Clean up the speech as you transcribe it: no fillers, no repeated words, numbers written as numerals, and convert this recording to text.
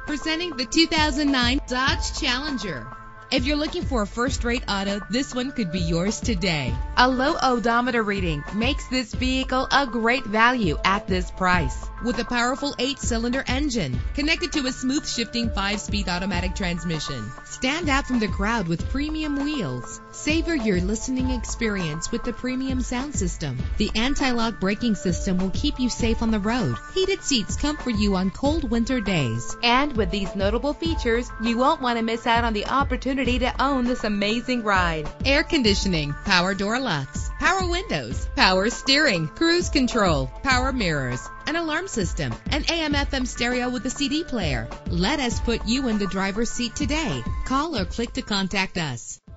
Presenting the 2009 Dodge Challenger. If you're looking for a first-rate auto, this one could be yours today. A low odometer reading makes this vehicle a great value at this price. With a powerful 8-cylinder engine connected to a smooth shifting 5-speed automatic transmission. Stand out from the crowd with premium wheels. Savor your listening experience with the premium sound system. The anti-lock braking system will keep you safe on the road. Heated seats comfort you on cold winter days. And with these notable features, you won't want to miss out on the opportunity to own this amazing ride. Air conditioning, power door locks, power windows, power steering, cruise control, power mirrors, an alarm system, an AM/FM stereo with a CD player. Let us put you in the driver's seat today. Call or click to contact us.